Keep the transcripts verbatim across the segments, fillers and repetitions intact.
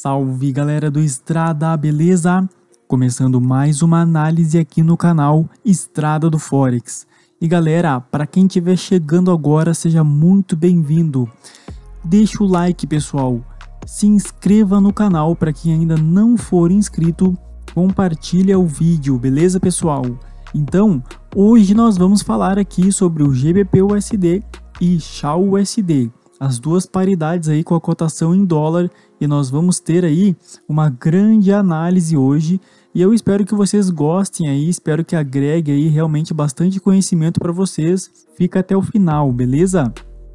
Salve galera do Estrada, beleza? Começando mais uma análise aqui no canal Estrada do Forex. E galera, para quem estiver chegando agora, seja muito bem-vindo. Deixa o like, pessoal. Se inscreva no canal para quem ainda não for inscrito. Compartilha o vídeo, beleza, pessoal? Então, hoje nós vamos falar aqui sobre o G B P U S D e X A U S D. As duas paridades aí com a cotação em dólar, e nós vamos ter aí uma grande análise hoje, e eu espero que vocês gostem aí, espero que agregue aí realmente bastante conhecimento para vocês. Fica até o final, beleza?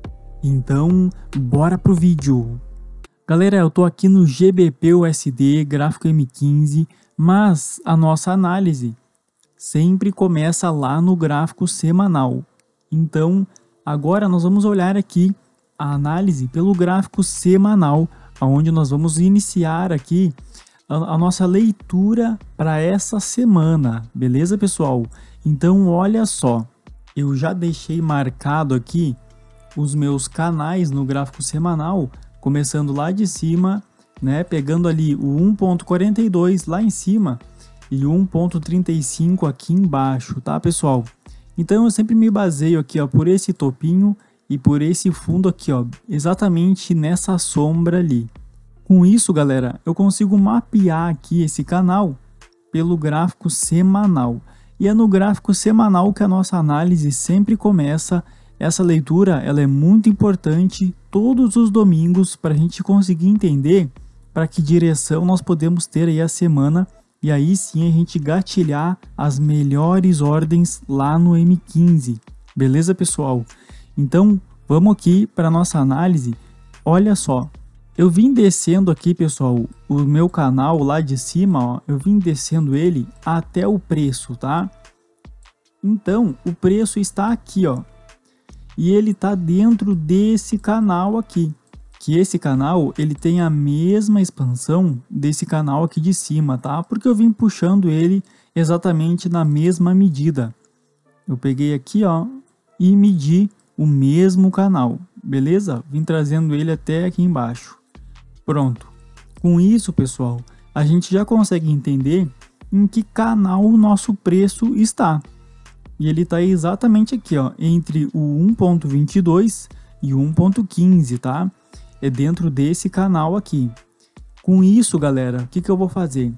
Então, bora pro vídeo. Galera, eu tô aqui no G B P U S D, gráfico M quinze, mas a nossa análise sempre começa lá no gráfico semanal. Então, agora nós vamos olhar aqui a análise pelo gráfico semanal, onde nós vamos iniciar aqui a, a nossa leitura para essa semana, beleza, pessoal? Então, olha só, eu já deixei marcado aqui os meus canais no gráfico semanal, começando lá de cima, né, pegando ali o um ponto quarenta e dois lá em cima e um ponto trinta e cinco aqui embaixo, tá, pessoal? Então, eu sempre me baseio aqui, ó, por esse topinho e por esse fundo aqui, ó, exatamente nessa sombra ali. Com isso, galera, eu consigo mapear aqui esse canal pelo gráfico semanal. E é no gráfico semanal que a nossa análise sempre começa. Essa leitura, ela é muito importante todos os domingos para a gente conseguir entender para que direção nós podemos ter aí a semana. E aí sim a gente gatilhar as melhores ordens lá no M quinze. Beleza, pessoal? Então, vamos aqui para a nossa análise. Olha só, eu vim descendo aqui, pessoal, o meu canal lá de cima, ó, eu vim descendo ele até o preço, tá? Então, o preço está aqui, ó, e ele está dentro desse canal aqui, que esse canal, ele tem a mesma expansão desse canal aqui de cima, tá? Porque eu vim puxando ele exatamente na mesma medida. Eu peguei aqui, ó, e medi o mesmo canal, beleza? Vim trazendo ele até aqui embaixo. Pronto. Com isso, pessoal, a gente já consegue entender em que canal o nosso preço está. E ele está exatamente aqui, ó, entre o um ponto vinte e dois e o um ponto quinze, tá? É dentro desse canal aqui. Com isso, galera, o que que eu vou fazer?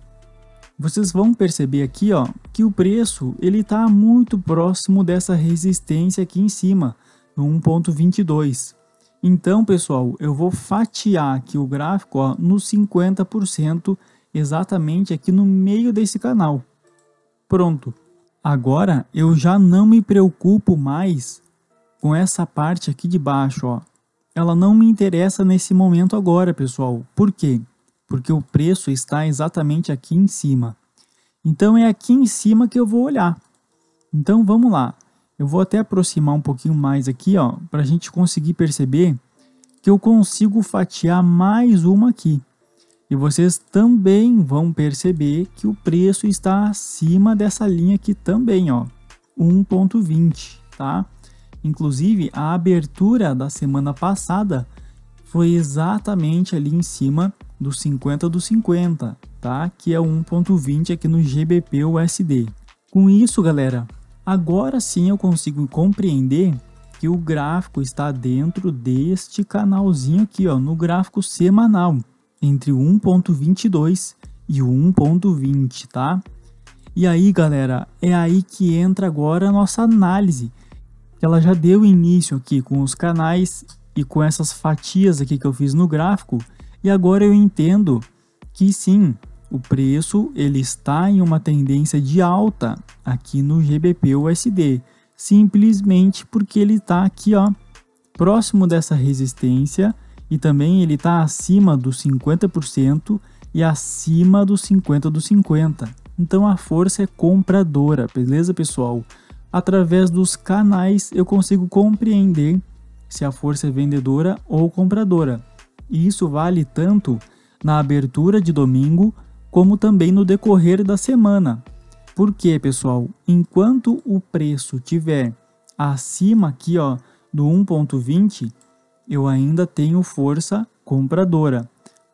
Vocês vão perceber aqui, ó, que o preço ele está muito próximo dessa resistência aqui em cima, no um ponto vinte e dois. Então, pessoal, eu vou fatiar aqui o gráfico, ó, no cinquenta por cento, exatamente aqui no meio desse canal. Pronto. Agora, eu já não me preocupo mais com essa parte aqui de baixo, ó. Ela não me interessa nesse momento agora, pessoal. Por quê? Porque o preço está exatamente aqui em cima. Então, é aqui em cima que eu vou olhar. Então, vamos lá. Eu vou até aproximar um pouquinho mais aqui, ó, para a gente conseguir perceber que eu consigo fatiar mais uma aqui. E vocês também vão perceber que o preço está acima dessa linha aqui também, ó, um ponto vinte, tá? Inclusive, a abertura da semana passada foi exatamente ali em cima do cinquenta do cinquenta, tá? Que é o um ponto vinte aqui no G B P U S D. Com isso, galera, agora sim eu consigo compreender que o gráfico está dentro deste canalzinho aqui, ó, no gráfico semanal, entre o um ponto vinte e dois e o um ponto vinte, tá? E aí, galera, é aí que entra agora a nossa análise, que ela já deu início aqui com os canais e com essas fatias aqui que eu fiz no gráfico, e agora eu entendo que sim, o preço ele está em uma tendência de alta aqui no G B P U S D, simplesmente porque ele está aqui, ó, próximo dessa resistência, e também ele está acima dos cinquenta por cento e acima dos cinquenta do cinquenta. Então a força é compradora, beleza, pessoal? Através dos canais eu consigo compreender se a força é vendedora ou compradora. E isso vale tanto na abertura de domingo como também no decorrer da semana. Por quê, pessoal? Enquanto o preço estiver acima aqui, ó, do um ponto vinte, eu ainda tenho força compradora.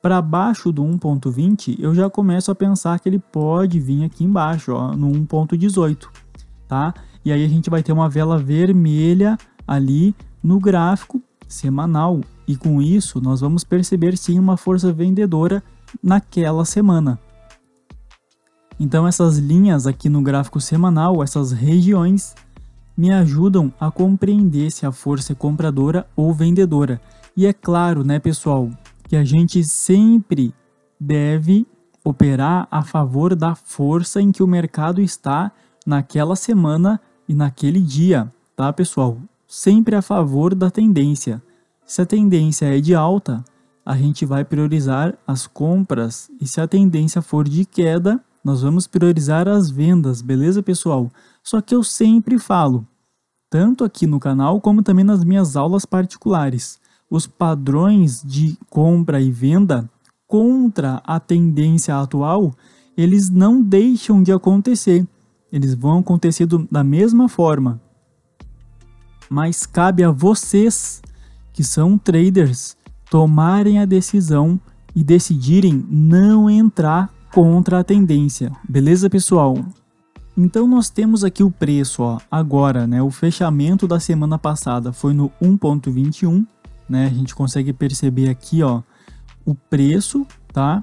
para baixo do um ponto vinte, eu já começo a pensar que ele pode vir aqui embaixo, ó, no um ponto dezoito, tá? E aí a gente vai ter uma vela vermelha ali no gráfico semanal. E com isso, nós vamos perceber sim uma força vendedora naquela semana. Então essas linhas aqui no gráfico semanal, essas regiões, me ajudam a compreender se a força é compradora ou vendedora. E é claro, né, pessoal, que a gente sempre deve operar a favor da força em que o mercado está naquela semana e naquele dia, tá, pessoal? Sempre a favor da tendência. Se a tendência é de alta, a gente vai priorizar as compras, e se a tendência for de queda, nós vamos priorizar as vendas, beleza, pessoal? Só que eu sempre falo, tanto aqui no canal como também nas minhas aulas particulares, os padrões de compra e venda contra a tendência atual, eles não deixam de acontecer. Eles vão acontecer do, da mesma forma. Mas cabe a vocês, que são traders, tomarem a decisão e decidirem não entrar contra a tendência. Beleza, pessoal? Então nós temos aqui o preço, ó, agora, né, o fechamento da semana passada foi no um ponto vinte e um, né? A gente consegue perceber aqui, ó, o preço, tá?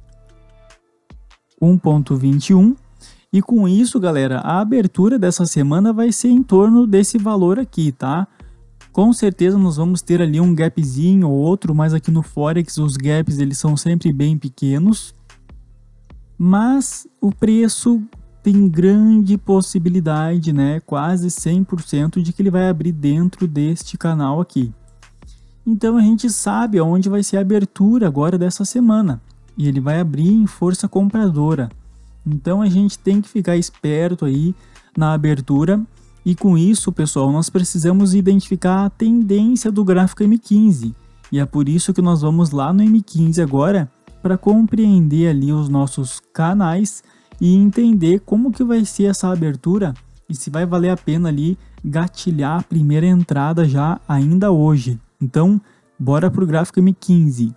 um ponto vinte e um. E com isso, galera, a abertura dessa semana vai ser em torno desse valor aqui, tá? Com certeza nós vamos ter ali um gapzinho ou outro, mas aqui no Forex os gaps eles são sempre bem pequenos. Mas o preço tem grande possibilidade, né, quase cem por cento de que ele vai abrir dentro deste canal aqui. Então a gente sabe aonde vai ser a abertura agora dessa semana. E ele vai abrir em força compradora. Então a gente tem que ficar esperto aí na abertura. E com isso, pessoal, nós precisamos identificar a tendência do gráfico M quinze. E é por isso que nós vamos lá no M quinze agora para compreender ali os nossos canais e entender como que vai ser essa abertura e se vai valer a pena ali gatilhar a primeira entrada já ainda hoje. Então, bora para o gráfico M quinze.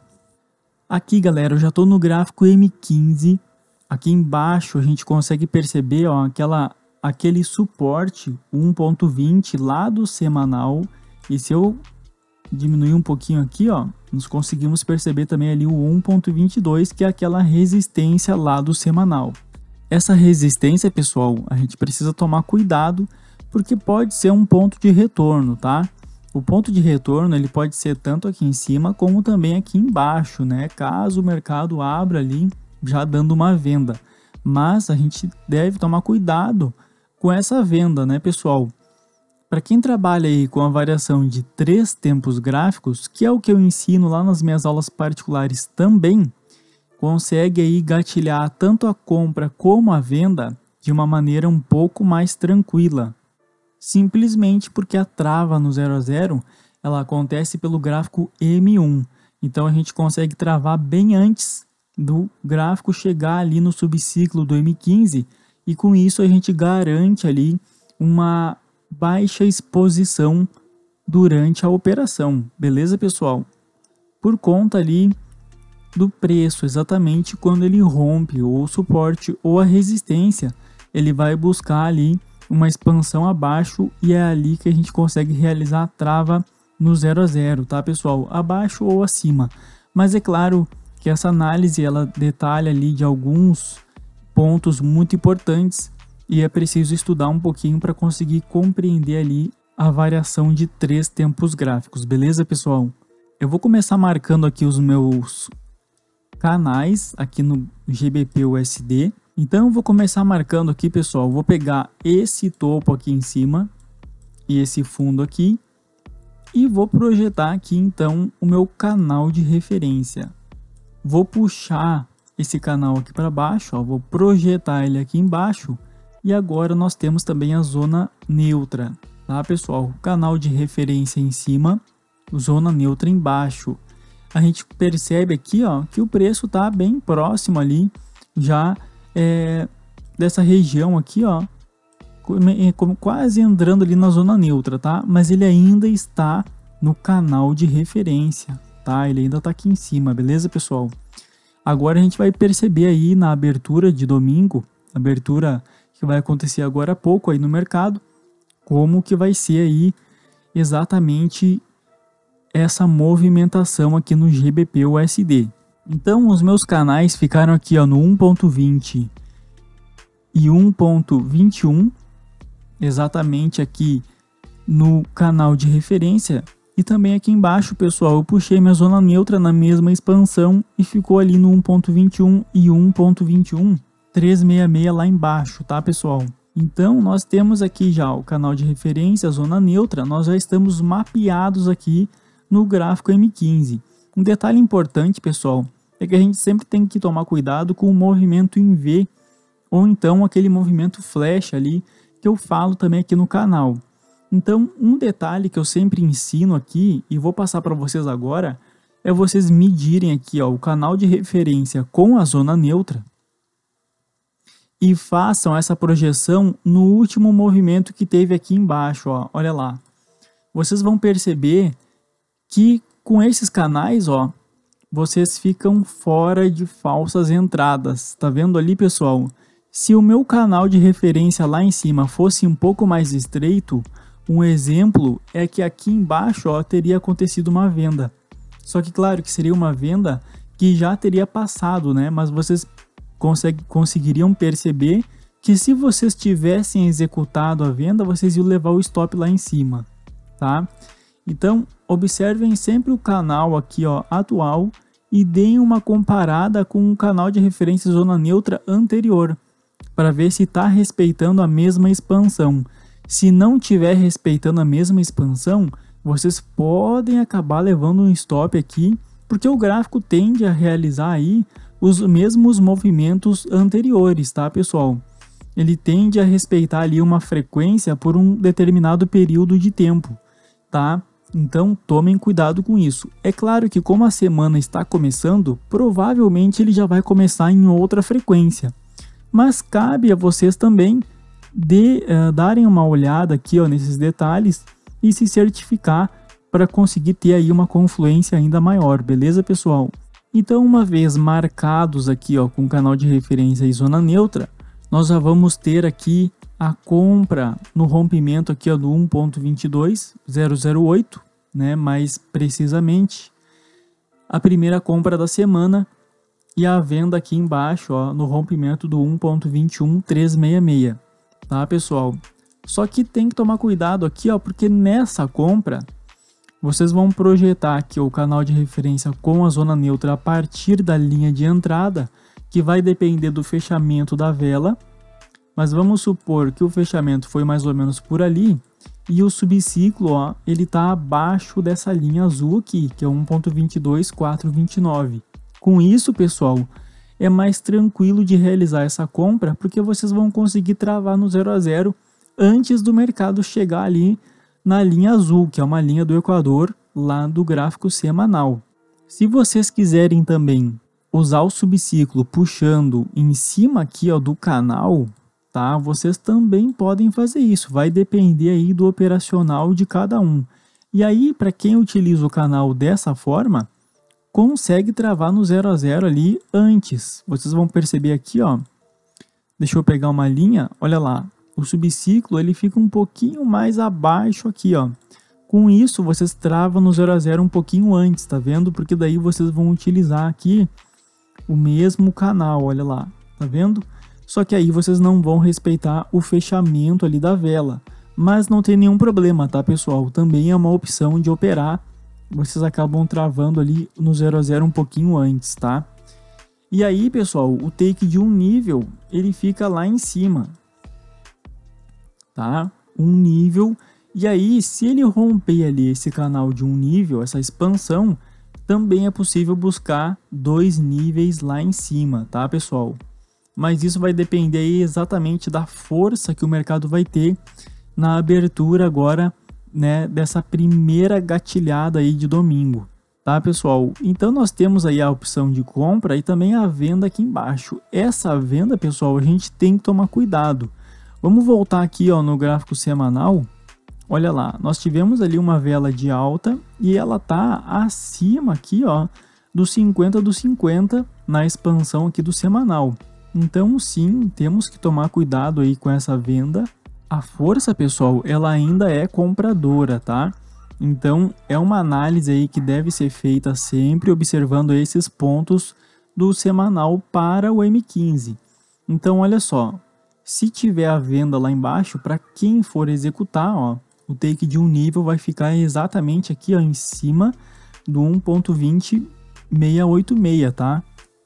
Aqui, galera, eu já estou no gráfico M quinze. Aqui embaixo a gente consegue perceber, ó, aquela, aquele suporte um ponto vinte lá do semanal. E se eu diminuir um pouquinho aqui, ó, nós conseguimos perceber também ali o um ponto vinte e dois, que é aquela resistência lá do semanal. Essa resistência, pessoal, a gente precisa tomar cuidado, porque pode ser um ponto de retorno, tá? O ponto de retorno ele pode ser tanto aqui em cima como também aqui embaixo, né? Caso o mercado abra ali já dando uma venda. Mas a gente deve tomar cuidado com essa venda, né, pessoal? Para quem trabalha aí com a variação de três tempos gráficos, que é o que eu ensino lá nas minhas aulas particulares também, consegue aí gatilhar tanto a compra como a venda de uma maneira um pouco mais tranquila. Simplesmente porque a trava no zero a zero ela acontece pelo gráfico M um. Então a gente consegue travar bem antes do gráfico chegar ali no subciclo do M quinze e com isso a gente garante ali uma baixa exposição durante a operação. Beleza, pessoal? Por conta ali do preço, exatamente quando ele rompe ou o suporte ou a resistência, ele vai buscar ali uma expansão abaixo e é ali que a gente consegue realizar a trava no zero a zero, tá, pessoal? Abaixo ou acima. Mas é claro que essa análise ela detalha ali de alguns pontos muito importantes e é preciso estudar um pouquinho para conseguir compreender ali a variação de três tempos gráficos, beleza, pessoal? Eu vou começar marcando aqui os meus canais aqui no G B P U S D. Então eu vou começar marcando aqui, pessoal, vou pegar esse topo aqui em cima e esse fundo aqui e vou projetar aqui então o meu canal de referência. Vou puxar esse canal aqui para baixo, ó, vou projetar ele aqui embaixo e agora nós temos também a zona neutra, tá, pessoal? Canal de referência em cima, zona neutra embaixo. A gente percebe aqui, ó, que o preço está bem próximo ali já é, dessa região aqui, ó, como quase entrando ali na zona neutra, tá? Mas ele ainda está no canal de referência, tá? Ele ainda tá aqui em cima, beleza, pessoal? Agora a gente vai perceber aí na abertura de domingo, abertura que vai acontecer agora há pouco aí no mercado, como que vai ser aí exatamente essa movimentação aqui no G B P U S D. Então os meus canais ficaram aqui ó, no um ponto vinte e um ponto vinte e um, exatamente aqui no canal de referência. E também aqui embaixo, pessoal, eu puxei minha zona neutra na mesma expansão e ficou ali no um ponto vinte e um e um ponto vinte e um, trezentos e sessenta e seis lá embaixo, tá, pessoal? Então, nós temos aqui já o canal de referência, a zona neutra, nós já estamos mapeados aqui no gráfico M quinze. Um detalhe importante, pessoal, é que a gente sempre tem que tomar cuidado com o movimento em V, ou então aquele movimento flash ali, que eu falo também aqui no canal. Então, um detalhe que eu sempre ensino aqui, e vou passar para vocês agora, é vocês medirem aqui ó, o canal de referência com a zona neutra e façam essa projeção no último movimento que teve aqui embaixo, ó, olha lá. Vocês vão perceber que com esses canais, ó, vocês ficam fora de falsas entradas. Tá vendo ali, pessoal? Se o meu canal de referência lá em cima fosse um pouco mais estreito, um exemplo é que aqui embaixo ó, teria acontecido uma venda. Só que claro que seria uma venda que já teria passado, né? Mas vocês consegue, conseguiriam perceber que se vocês tivessem executado a venda, vocês iam levar o stop lá em cima, tá? Então, observem sempre o canal aqui ó, atual e deem uma comparada com o canal de referência zona neutra anterior, para ver se está respeitando a mesma expansão. Se não estiver respeitando a mesma expansão, vocês podem acabar levando um stop aqui, porque o gráfico tende a realizar aí os mesmos movimentos anteriores, tá, pessoal? Ele tende a respeitar ali uma frequência por um determinado período de tempo, tá? Então, tomem cuidado com isso. É claro que como a semana está começando, provavelmente ele já vai começar em outra frequência. Mas cabe a vocês também de uh, darem uma olhada aqui ó, nesses detalhes e se certificar para conseguir ter aí uma confluência ainda maior, beleza, pessoal? Então, uma vez marcados aqui ó, com o canal de referência e zona neutra, nós já vamos ter aqui a compra no rompimento aqui ó, do um ponto vinte e dois zero zero oito, né? Mais precisamente a primeira compra da semana, e a venda aqui embaixo ó, no rompimento do um ponto vinte e um trezentos e sessenta e seis, tá, pessoal? Só que tem que tomar cuidado aqui ó, porque nessa compra vocês vão projetar aqui ó, o canal de referência com a zona neutra a partir da linha de entrada, que vai depender do fechamento da vela. Mas vamos supor que o fechamento foi mais ou menos por ali e o subciclo ó, ele está abaixo dessa linha azul aqui, que é um ponto vinte e dois quatrocentos e vinte e nove. Com isso, pessoal, é mais tranquilo de realizar essa compra, porque vocês vão conseguir travar no zero a zero antes do mercado chegar ali na linha azul, que é uma linha do Equador lá do gráfico semanal. Se vocês quiserem também usar o subciclo puxando em cima aqui ó, do canal, tá? Vocês também podem fazer isso, vai depender aí do operacional de cada um. E aí, para quem utiliza o canal dessa forma, consegue travar no zero a zero ali antes. Vocês vão perceber aqui, ó. Deixa eu pegar uma linha, olha lá. O subciclo ele fica um pouquinho mais abaixo aqui, ó. Com isso, vocês travam no zero a zero um pouquinho antes, tá vendo? Porque daí vocês vão utilizar aqui o mesmo canal, olha lá, tá vendo? Só que aí vocês não vão respeitar o fechamento ali da vela. Mas não tem nenhum problema, tá, pessoal? Também é uma opção de operar. Vocês acabam travando ali no zero a zero um pouquinho antes, tá? E aí, pessoal, o take de um nível, ele fica lá em cima, tá? Um nível, e aí, se ele romper ali esse canal de um nível, essa expansão, também é possível buscar dois níveis lá em cima, tá, pessoal? Mas isso vai depender aí exatamente da força que o mercado vai ter na abertura agora, né, dessa primeira gatilhada aí de domingo, tá, pessoal? Então nós temos aí a opção de compra e também a venda aqui embaixo. Essa venda, pessoal, a gente tem que tomar cuidado. Vamos voltar aqui ó, no gráfico semanal, olha lá, nós tivemos ali uma vela de alta e ela tá acima aqui, ó, do cinquenta do cinquenta na expansão aqui do semanal. Então sim, temos que tomar cuidado aí com essa venda. A força, pessoal, ela ainda é compradora, tá? Então é uma análise aí que deve ser feita sempre observando esses pontos do semanal para o M quinze. Então olha só, se tiver a venda lá embaixo, para quem for executar, ó, o take de um nível vai ficar exatamente aqui, ó, em cima do um ponto vinte seiscentos e oitenta e seis, tá?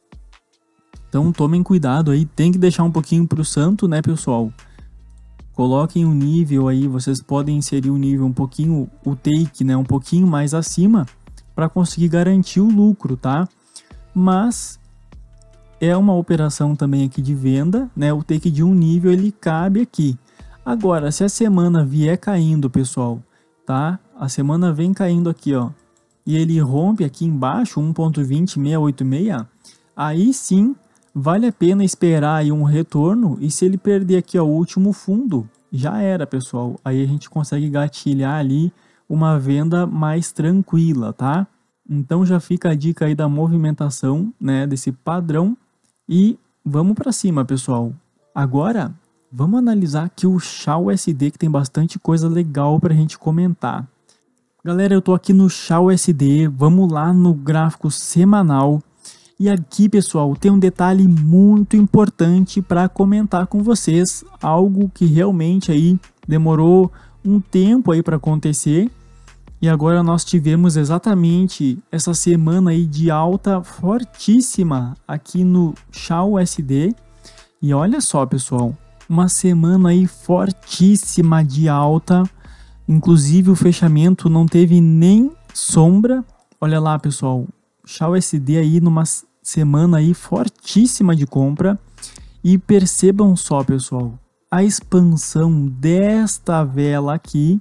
Então tomem cuidado aí, tem que deixar um pouquinho para o santo, né, pessoal? Coloquem um nível aí, vocês podem inserir um nível um pouquinho, o take, né, um pouquinho mais acima para conseguir garantir o lucro, tá? Mas é uma operação também aqui de venda, né? O take de um nível ele cabe aqui. Agora, se a semana vier caindo, pessoal, tá? A semana vem caindo aqui, ó, e ele rompe aqui embaixo um ponto vinte seiscentos e oitenta e seis, aí sim vale a pena esperar aí um retorno, e se ele perder aqui ó, o último fundo, já era, pessoal. Aí a gente consegue gatilhar ali uma venda mais tranquila, tá? Então já fica a dica aí da movimentação, né, desse padrão, e vamos para cima, pessoal. Agora vamos analisar aqui o S H A U S D, que tem bastante coisa legal para a gente comentar. Galera, eu tô aqui no S H A U S D, vamos lá no gráfico semanal. E aqui, pessoal, tem um detalhe muito importante para comentar com vocês, algo que realmente aí demorou um tempo aí para acontecer, e agora nós tivemos exatamente essa semana aí de alta fortíssima aqui no S H A U S D. E olha só, pessoal, uma semana aí fortíssima de alta, inclusive o fechamento não teve nem sombra. Olha lá, pessoal, S H A U S D aí numa semana aí fortíssima de compra. E percebam só, pessoal, a expansão desta vela aqui,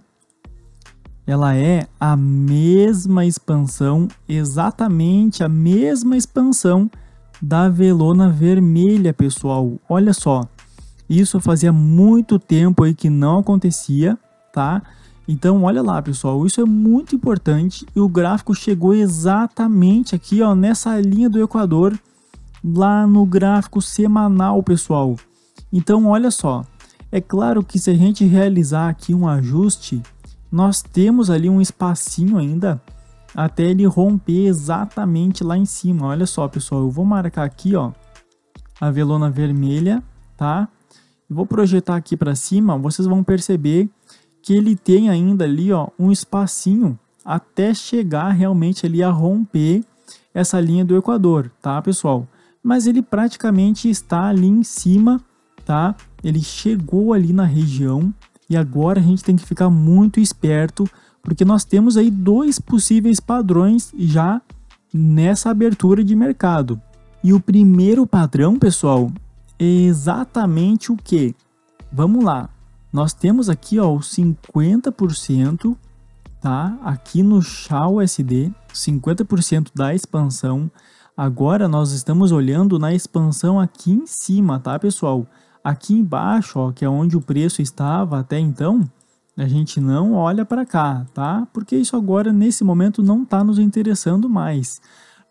ela é a mesma expansão, exatamente a mesma expansão da velona vermelha, pessoal. Olha só, isso fazia muito tempo aí que não acontecia, tá? Então olha lá, pessoal, isso é muito importante, e o gráfico chegou exatamente aqui, ó, nessa linha do Equador, lá no gráfico semanal, pessoal. Então olha só, é claro que se a gente realizar aqui um ajuste, nós temos ali um espacinho ainda até ele romper exatamente lá em cima. Olha só, pessoal, eu vou marcar aqui, ó, a velona vermelha, tá? Vou projetar aqui para cima, vocês vão perceber que ele tem ainda ali, ó, um espacinho até chegar realmente ali a romper essa linha do Equador, tá, pessoal? Mas ele praticamente está ali em cima, tá? Ele chegou ali na região, e agora a gente tem que ficar muito esperto, porque nós temos aí dois possíveis padrões já nessa abertura de mercado. E o primeiro padrão, pessoal, é exatamente o que? Vamos lá. Nós temos aqui, ó, o cinquenta por cento, tá? Aqui no S H A U S D, cinquenta por cento da expansão. Agora nós estamos olhando na expansão aqui em cima, tá, pessoal? Aqui embaixo, ó, que é onde o preço estava até então, a gente não olha para cá, tá? Porque isso agora, nesse momento, não está nos interessando mais.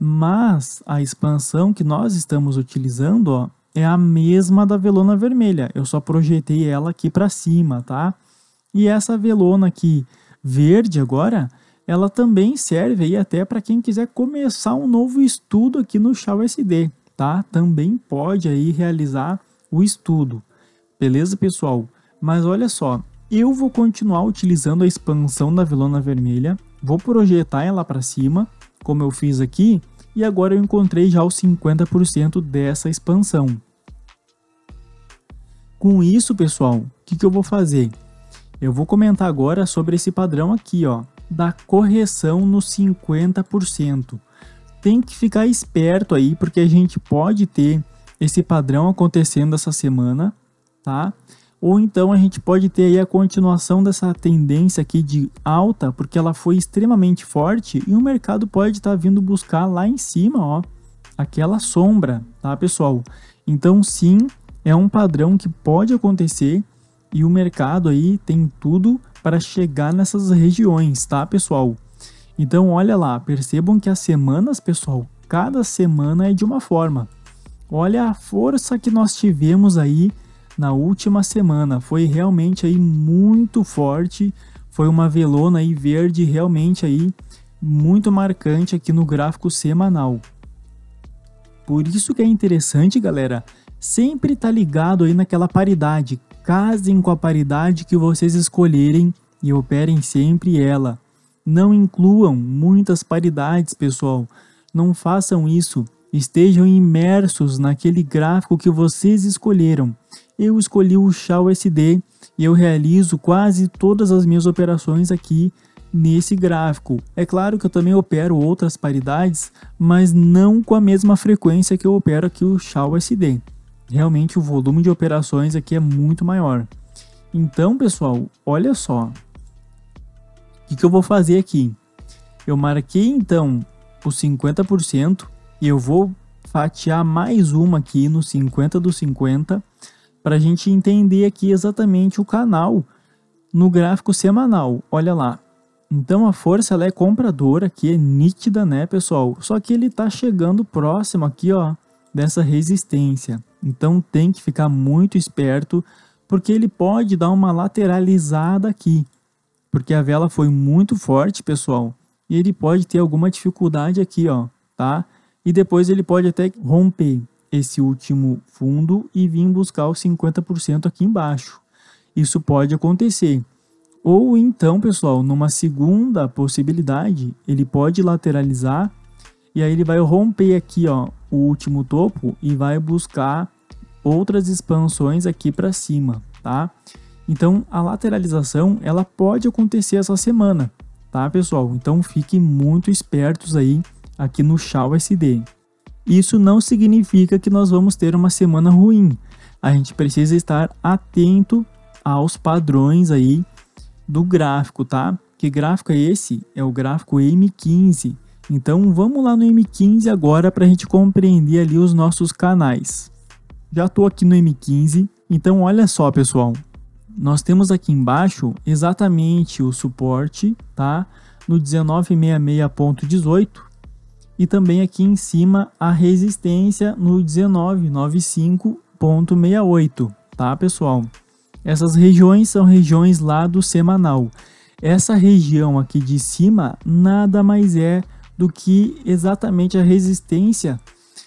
Mas a expansão que nós estamos utilizando, ó, é a mesma da velona vermelha. Eu só projetei ela aqui para cima, tá? E essa velona aqui verde agora, ela também serve aí até para quem quiser começar um novo estudo aqui no S H A U S D, tá? Também pode aí realizar o estudo, beleza, pessoal? Mas olha só, eu vou continuar utilizando a expansão da velona vermelha, vou projetar ela para cima, como eu fiz aqui, e agora eu encontrei já os cinquenta por cento dessa expansão. Com isso, pessoal, o que, que eu vou fazer? Eu vou comentar agora sobre esse padrão aqui, ó, da correção no cinquenta por cento. Tem que ficar esperto aí, porque a gente pode ter esse padrão acontecendo essa semana, tá? Ou então a gente pode ter aí a continuação dessa tendência aqui de alta, porque ela foi extremamente forte e o mercado pode estar vindo buscar lá em cima, ó, aquela sombra, tá, pessoal? Então sim, é um padrão que pode acontecer e o mercado aí tem tudo para chegar nessas regiões, tá, pessoal? Então, olha lá, percebam que as semanas, pessoal, cada semana é de uma forma. Olha a força que nós tivemos aí na última semana, foi realmente aí muito forte, foi uma velona aí verde realmente aí muito marcante aqui no gráfico semanal. Por isso que é interessante, galera, sempre tá ligado aí naquela paridade. Casem com a paridade que vocês escolherem e operem sempre ela. Não incluam muitas paridades, pessoal. Não façam isso. Estejam imersos naquele gráfico que vocês escolheram. Eu escolhi o S H A U S D e eu realizo quase todas as minhas operações aqui nesse gráfico. É claro que eu também opero outras paridades, mas não com a mesma frequência que eu opero aqui o S H A U S D. Realmente o volume de operações aqui é muito maior. Então, pessoal, olha só. O que, que eu vou fazer aqui? Eu marquei então os cinquenta por cento e eu vou fatiar mais uma aqui no cinquenta do cinquenta para a gente entender aqui exatamente o canal no gráfico semanal. Olha lá. Então a força ela é compradora aqui, é nítida, né, pessoal? Só que ele está chegando próximo aqui, ó, dessa resistência. Então tem que ficar muito esperto, porque ele pode dar uma lateralizada aqui. Porque a vela foi muito forte, pessoal, e ele pode ter alguma dificuldade aqui, ó, tá? E depois ele pode até romper esse último fundo e vir buscar os cinquenta por cento aqui embaixo. Isso pode acontecer. Ou então, pessoal, numa segunda possibilidade, ele pode lateralizar e aí ele vai romper aqui, ó, o último topo e vai buscar outras expansões aqui para cima, tá? Então, a lateralização, ela pode acontecer essa semana, tá, pessoal? Então, fiquem muito espertos aí aqui no S H A U S D. Isso não significa que nós vamos ter uma semana ruim. A gente precisa estar atento aos padrões aí do gráfico, tá? Que gráfico é esse? É o gráfico M quinze. Então, vamos lá no M quinze agora para a gente compreender ali os nossos canais. Já estou aqui no M quinze, então olha só, pessoal. Nós temos aqui embaixo exatamente o suporte, tá? No dezenove sessenta e seis ponto dezoito e também aqui em cima a resistência no dezenove noventa e cinco ponto sessenta e oito, tá, pessoal? Essas regiões são regiões lá do semanal. Essa região aqui de cima nada mais é do que exatamente a resistência,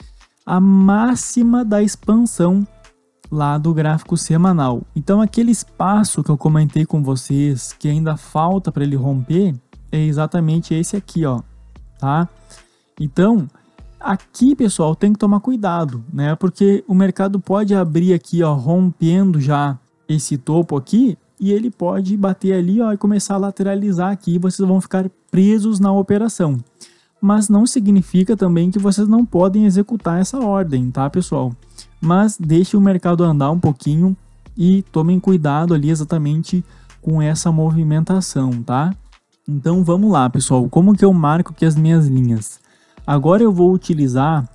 a máxima da expansão lá do gráfico semanal. Então aquele espaço que eu comentei com vocês que ainda falta para ele romper é exatamente esse aqui, ó, tá? Então aqui, pessoal, tem que tomar cuidado, né? Porque o mercado pode abrir aqui, ó, rompendo já esse topo aqui e ele pode bater ali, ó, e começar a lateralizar aqui e vocês vão ficar presos na operação. Mas não significa também que vocês não podem executar essa ordem, tá, pessoal? Mas deixe o mercado andar um pouquinho e tomem cuidado ali exatamente com essa movimentação, tá? Então vamos lá, pessoal. Como que eu marco aqui as minhas linhas? Agora eu vou utilizar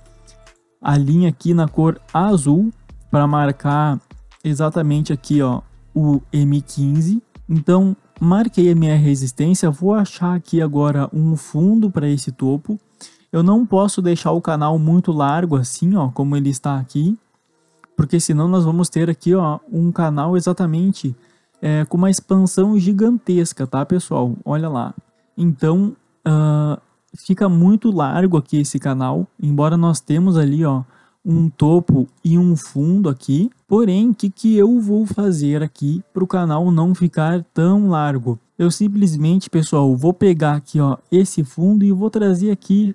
a linha aqui na cor azul para marcar exatamente aqui, ó, o M quinze. Então marquei a minha resistência, vou achar aqui agora um fundo para esse topo. Eu não posso deixar o canal muito largo assim, ó, como ele está aqui, porque senão nós vamos ter aqui, ó, um canal exatamente é, com uma expansão gigantesca, tá, pessoal? Olha lá. Então uh, fica muito largo aqui esse canal, embora nós temos ali, ó, um topo e um fundo aqui. Porém, o que, que eu vou fazer aqui para o canal não ficar tão largo? Eu simplesmente, pessoal, vou pegar aqui, ó, esse fundo e vou trazer aqui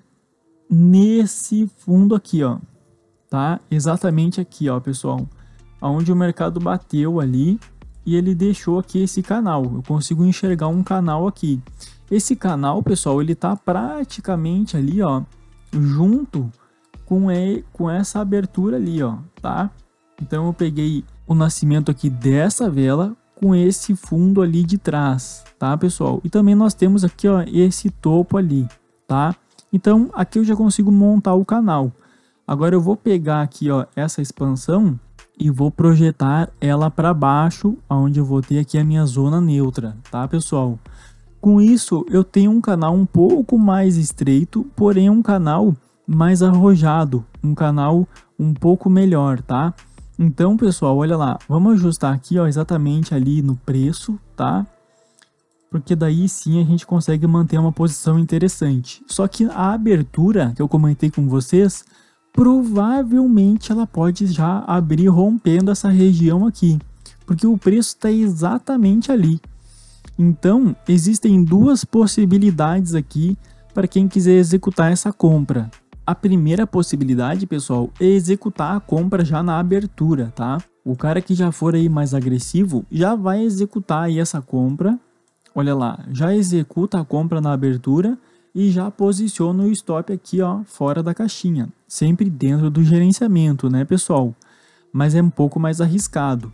nesse fundo aqui, ó, tá? Exatamente aqui, ó, pessoal, aonde o mercado bateu ali e ele deixou aqui esse canal. Eu consigo enxergar um canal aqui. Esse canal, pessoal, ele tá praticamente ali, ó, junto com, e, com essa abertura ali, ó, tá? Então eu peguei o nascimento aqui dessa vela com esse fundo ali de trás, tá, pessoal? E também nós temos aqui, ó, esse topo ali, tá? Então aqui eu já consigo montar o canal. Agora eu vou pegar aqui, ó, essa expansão e vou projetar ela para baixo, onde eu vou ter aqui a minha zona neutra, tá, pessoal? Com isso, eu tenho um canal um pouco mais estreito, porém um canal mais arrojado, um canal um pouco melhor, tá? Então, pessoal, olha lá, vamos ajustar aqui, ó, exatamente ali no preço, tá? Porque daí sim a gente consegue manter uma posição interessante. Só que a abertura que eu comentei com vocês, provavelmente ela pode já abrir rompendo essa região aqui, porque o preço está exatamente ali. Então, existem duas possibilidades aqui para quem quiser executar essa compra. A primeira possibilidade, pessoal, é executar a compra já na abertura, tá? O cara que já for aí mais agressivo já vai executar aí essa compra. Olha lá, já executa a compra na abertura e já posiciona o stop aqui, ó, fora da caixinha. Sempre dentro do gerenciamento, né, pessoal? Mas é um pouco mais arriscado.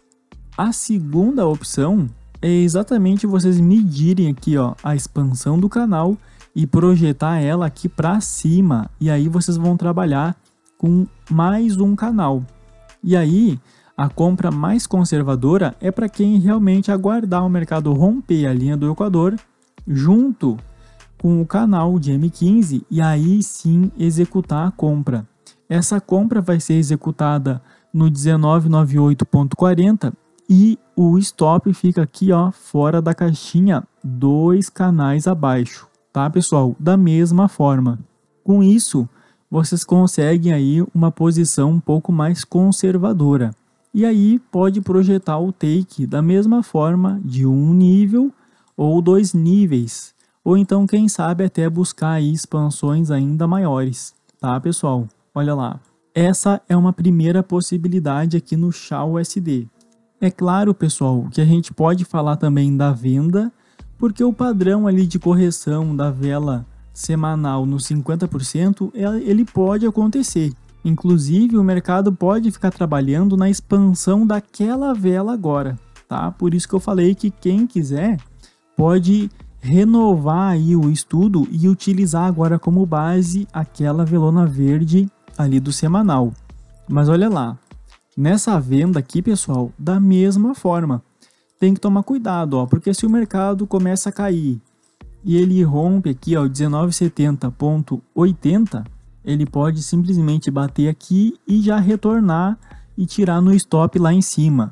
A segunda opção é exatamente vocês medirem aqui, ó, a expansão do canal e projetar ela aqui para cima. E aí vocês vão trabalhar com mais um canal. E aí, a compra mais conservadora é para quem realmente aguardar o mercado romper a linha do Equador junto com o canal de M quinze e aí sim executar a compra. Essa compra vai ser executada no dezenove noventa e oito ponto quarenta e o stop fica aqui, ó, fora da caixinha, dois canais abaixo, tá, pessoal? Da mesma forma. Com isso, vocês conseguem aí uma posição um pouco mais conservadora. E aí pode projetar o take da mesma forma de um nível ou dois níveis. Ou então, quem sabe, até buscar aí expansões ainda maiores, tá, pessoal? Olha lá. Essa é uma primeira possibilidade aqui no S H A U S D. É claro, pessoal, que a gente pode falar também da venda, porque o padrão ali de correção da vela semanal no cinquenta por cento, ele pode acontecer. Inclusive, o mercado pode ficar trabalhando na expansão daquela vela agora, tá? Por isso que eu falei que quem quiser pode renovar aí o estudo e utilizar agora como base aquela velona verde ali do semanal. Mas olha lá, nessa venda aqui, pessoal, da mesma forma, tem que tomar cuidado, ó, porque se o mercado começa a cair e ele rompe aqui, ó, dezenove setenta ponto oitenta, ele pode simplesmente bater aqui e já retornar e tirar no stop lá em cima.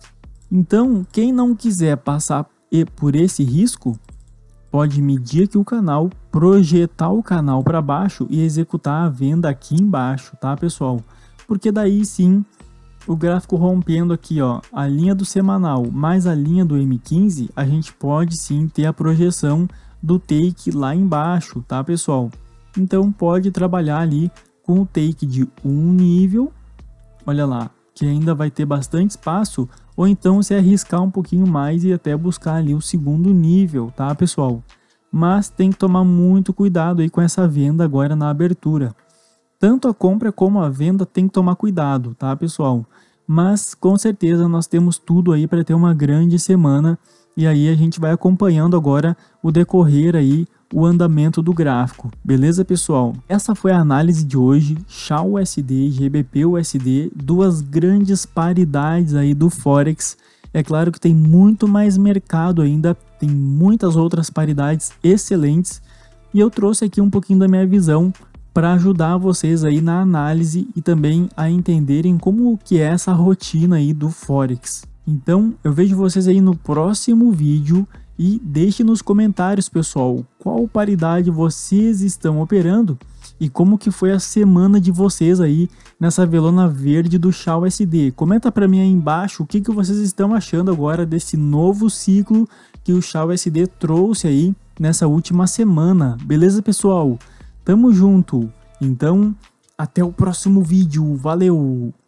Então, quem não quiser passar por esse risco, pode medir aqui o canal, projetar o canal para baixo e executar a venda aqui embaixo, tá, pessoal? Porque daí sim, o gráfico rompendo aqui, ó, a linha do semanal mais a linha do M quinze, a gente pode sim ter a projeção do take lá embaixo, tá, pessoal? Então pode trabalhar ali com o take de um nível, olha lá, que ainda vai ter bastante espaço, ou então se arriscar um pouquinho mais e até buscar ali o segundo nível, tá, pessoal? Mas tem que tomar muito cuidado aí com essa venda agora na abertura. Tanto a compra como a venda tem que tomar cuidado, tá, pessoal? Mas com certeza nós temos tudo aí para ter uma grande semana e aí a gente vai acompanhando agora o decorrer aí, o andamento do gráfico, beleza, pessoal? Essa foi a análise de hoje, S H A U S D e G B P U S D, duas grandes paridades aí do Forex. É claro que tem muito mais mercado ainda, tem muitas outras paridades excelentes e eu trouxe aqui um pouquinho da minha visão para ajudar vocês aí na análise e também a entenderem como que é essa rotina aí do Forex. Então, eu vejo vocês aí no próximo vídeo e deixe nos comentários, pessoal, qual paridade vocês estão operando e como que foi a semana de vocês aí nessa velona verde do S H A U S D. Comenta para mim aí embaixo o que que vocês estão achando agora desse novo ciclo que o S H A U S D trouxe aí nessa última semana. Beleza, pessoal? Tamo junto. Então, até o próximo vídeo. Valeu!